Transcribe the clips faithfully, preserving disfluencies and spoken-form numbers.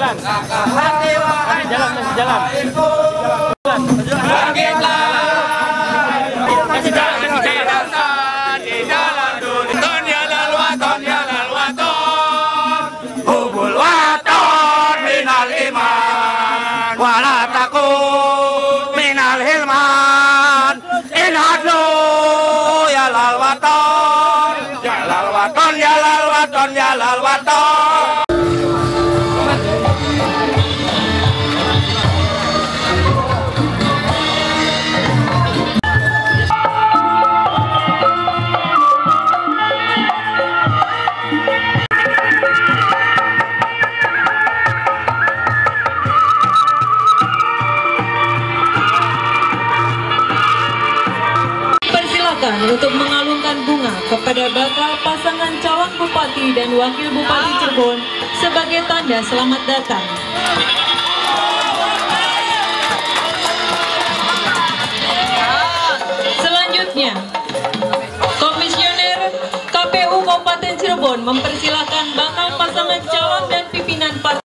jalan. Masih jalan, masih jalan. Masih jalan, masih jalan. Di dalam dunia. Ton ya lal waton ya lal waton. Hubul waton minal iman. Wala takut minal hilman. Inhadu ya lal waton. Ya lal waton ya lal waton ya lal waton. Untuk mengalungkan bunga kepada bakal pasangan calon bupati dan wakil bupati Cirebon sebagai tanda selamat datang. Selanjutnya, Komisioner K P U Kabupaten Cirebon mempersilahkan bakal pasangan calon dan pimpinan partai.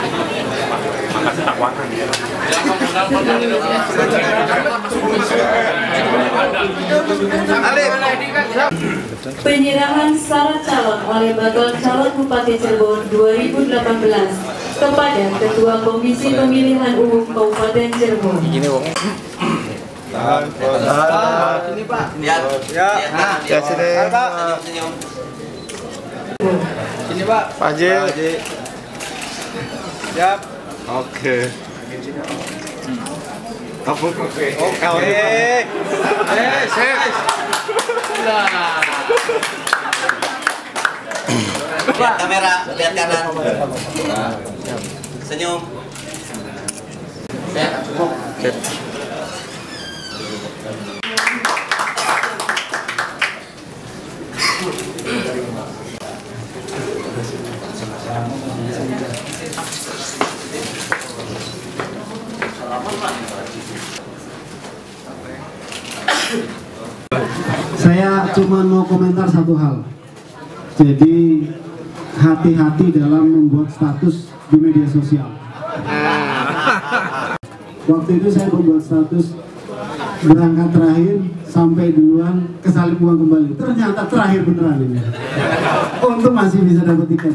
Penyerahan syarat calon oleh bakal calon Bupati Cirebon dua ribu delapan belas kepada Ketua Komisi Pemilihan Umum Kabupaten Cirebon. Tahan, tahan. Sini Pak. Lihat. Ya. Ya sini. Senyum. Sini Pak. Pak Haji. Siap. Oke. Apa? Oke. Oke. Eh, sip. Lihat kamera, lihat kanan. Senyum. Saya cukup. Saya cuma mau komentar satu hal. Jadi hati-hati dalam membuat status di media sosial. Waktu itu saya membuat status berangkat terakhir sampai duluan kesalip uang kembali. Ternyata terakhir beneran ini. Untung masih bisa dapat tiket.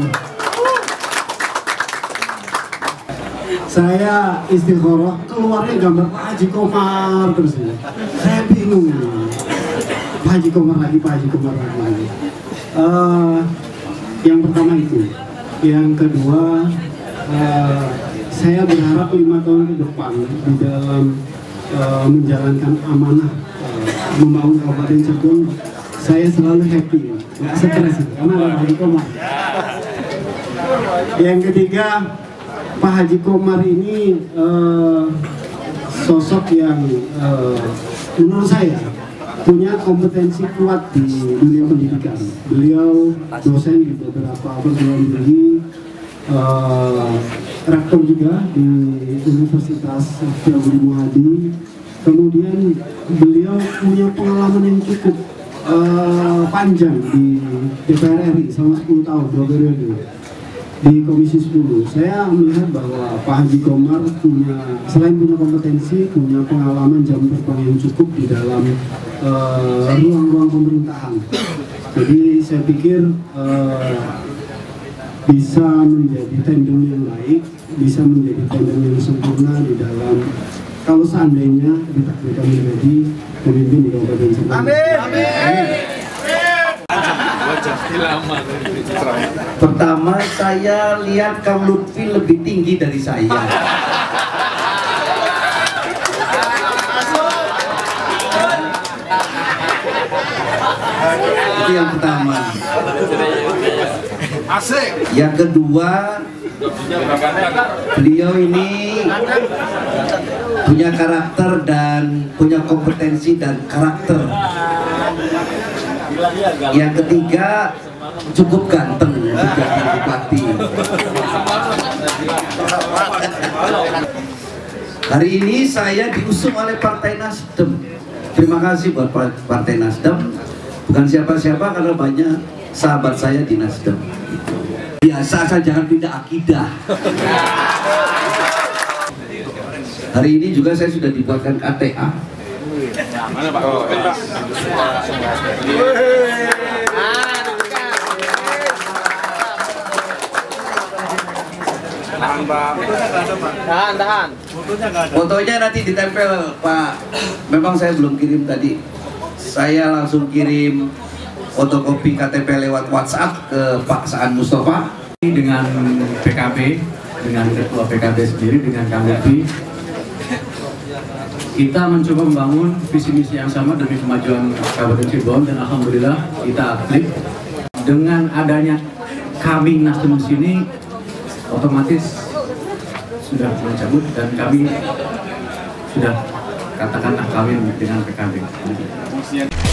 Saya istikharah keluarnya gambar Pak Haji Komar terus ya. Saya bingung ini. Pak Haji Komar lagi, Pak Haji Komar lagi. Uh, yang pertama itu, yang kedua uh, saya berharap lima tahun ke depan di dalam uh, menjalankan amanah uh, membangun Kabupaten Cirebon, saya selalu happy, nggak stres karena ada Pak Haji Komar. Yang ketiga, Pak Haji Komar ini uh, sosok yang uh, menurut saya punya kompetensi kuat di dunia pendidikan. Beliau dosen di beberapa perguruan tinggi, uh, rektor juga di Universitas Syekh Budi Muhadi. Kemudian beliau punya pengalaman yang cukup uh, panjang di D P R R I selama sepuluh tahun, dua periode di Komisi sepuluh. Saya melihat bahwa Pak Haji Komar punya, selain punya kompetensi, punya pengalaman jam terbang yang cukup di dalam ruang-ruang uh, pemerintahan. Jadi saya pikir uh, bisa menjadi tandem yang baik, bisa menjadi tandem yang sempurna di dalam, kalau seandainya ditakdirkan menjadi pemimpin di Kabupaten Cirebon. Amin. Amin. Pertama, saya lihat Kang Lutfi lebih tinggi dari saya. Itu yang pertama. Yang kedua, beliau ini punya karakter dan punya kompetensi dan karakter. Yang ketiga, cukup ganteng menjadi bupati. Hari ini saya diusung oleh Partai Nasdem. Terima kasih buat Partai Nasdem. Bukan siapa-siapa, karena banyak sahabat saya di Nasdem. Biasa asal jangan pindah akidah. Hari ini juga saya sudah dibuatkan K T A. Mana Pak? Oh, ya. Tahan Pak. Tahan, tahan. Fotonya nanti ditempel Pak. Memang saya belum kirim tadi. Saya langsung kirim fotokopi K T P lewat WhatsApp ke Pak Saan Mustafa. Dengan P K B, dengan Ketua P K B sendiri, dengan Kang Lutfi, kita mencoba membangun visi misi yang sama demi kemajuan Kabupaten Cirebon, dan alhamdulillah kita klik. Dengan adanya kami Nasdem di sini, otomatis sudah mencabut dan kami sudah katakanlah kawin dengan P K B.